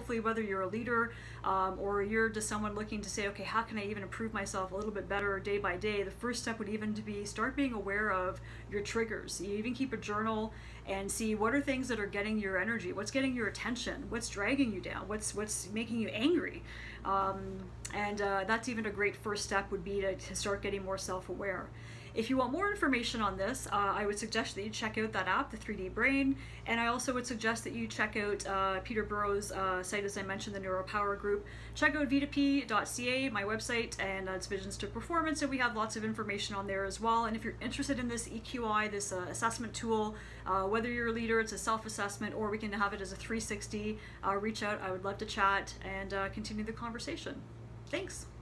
hopefully whether you're a leader or you're just someone looking to say, okay, how can I even improve myself a little bit better day by day, the first step would even to be start being aware of your triggers. You even keep a journal and see what are things that are getting your energy, what's getting your attention, what's dragging you down, what's making you angry. That's even a great first step, would be to start getting more self-aware. If you want more information on this, I would suggest that you check out that app, the 3D Brain, and I also would suggest that you check out Peter Burrow's site, as I mentioned, the Neuropower Group. Check out v2p.ca, my website, and it's Visions to Performance, and we have lots of information on there as well. And if you're interested in this EQI, this assessment tool, whether you're a leader, it's a self-assessment, or we can have it as a 360, reach out. I would love to chat and continue the conversation. Thanks.